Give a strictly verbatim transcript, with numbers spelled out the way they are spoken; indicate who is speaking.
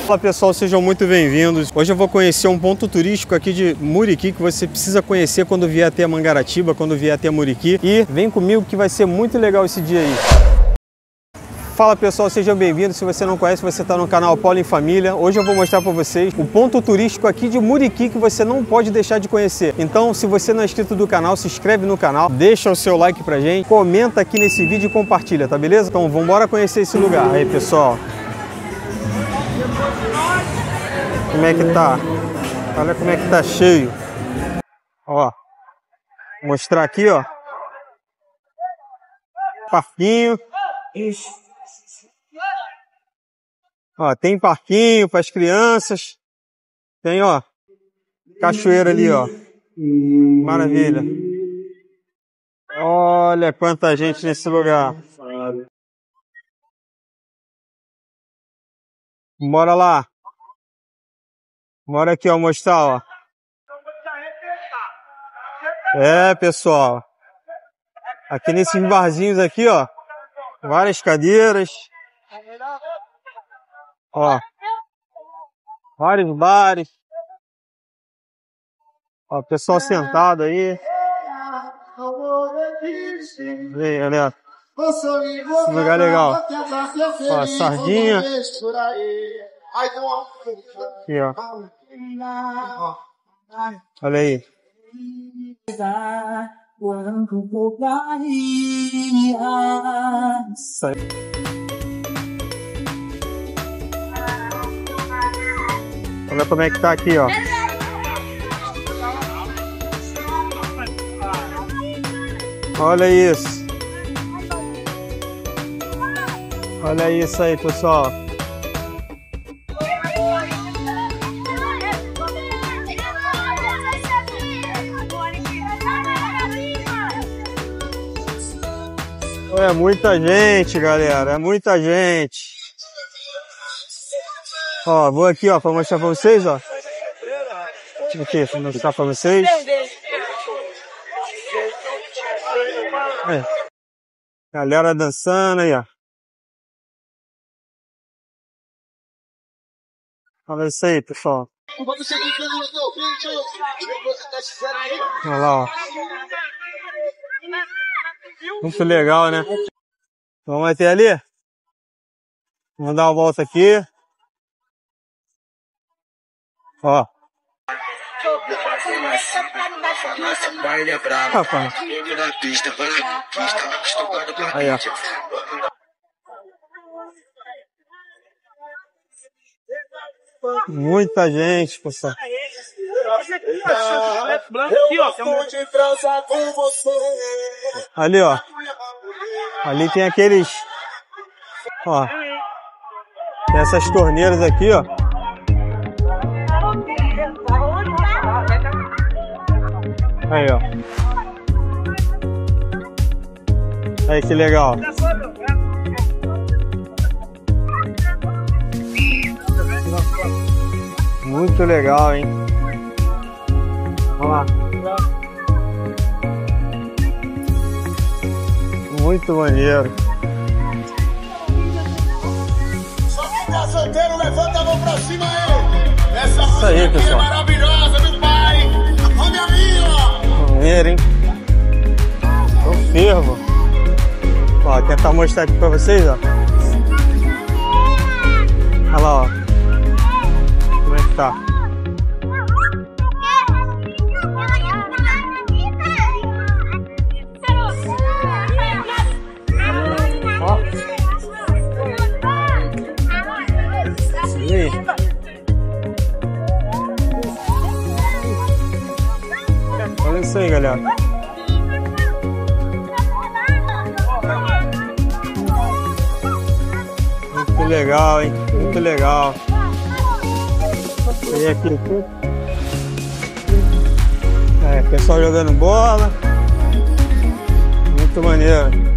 Speaker 1: Fala pessoal, sejam muito bem-vindos. Hoje eu vou conhecer um ponto turístico aqui de Muriqui que você precisa conhecer quando vier até Mangaratiba, quando vier até Muriqui. E vem comigo que vai ser muito legal esse dia aí. Fala pessoal, sejam bem-vindos. Se você não conhece, você está no canal Polo em Família. Hoje eu vou mostrar para vocês o ponto turístico aqui de Muriqui que você não pode deixar de conhecer. Então, se você não é inscrito do canal, se inscreve no canal, deixa o seu like pra gente, comenta aqui nesse vídeo e compartilha, tá beleza? Então, vamos embora conhecer esse lugar. Aí pessoal, como é que tá? Olha como é que tá cheio. Ó, vou mostrar aqui, ó. Parquinho. Ó, tem parquinho para as crianças. Tem, ó, cachoeira ali, ó. Maravilha. Olha quanta gente nesse lugar. Bora lá. Bora aqui, ó, mostrar, ó. É, pessoal. Aqui nesses barzinhos aqui, ó. Várias cadeiras. Ó. Vários bares. Ó, pessoal sentado aí. Vem, galera. Esse lugar legal. Ó, sardinha. Aqui, ó. Olha aí. Isso aí. Olha como é que tá aqui, ó. Olha isso. Olha isso aí, pessoal. É muita gente, galera. É muita gente. Ó, vou aqui, ó, para mostrar para vocês, ó. Aqui, para mostrar para vocês. É. Galera dançando aí, ó. Olha isso aí, pessoal. Olha lá, ó. Muito legal, né? Vamos até ali? Vamos dar uma volta aqui. Ó. Rapaz. Aí, ó. Muita gente, pessoal. Ali, ó. Ali tem aqueles... Ó. Tem essas torneiras aqui, ó. Aí, ó. Aí, que legal. Muito legal, hein? Olha lá. Muito maneiro.
Speaker 2: Só quem tá solteiro, levanta a mão pra cima aí. Essa
Speaker 1: Isso aí, pessoal.
Speaker 2: É maravilhosa, meu pai. Olha a minha.
Speaker 1: Maneiro, hein? Tô fervo. Ó, tentar mostrar aqui pra vocês, ó. Olha lá, ó. Como é que tá? Ó. E aí? Olha isso aí, galera. Muito legal, hein? Muito legal. E aqui, é, pessoal jogando bola. Muito maneiro.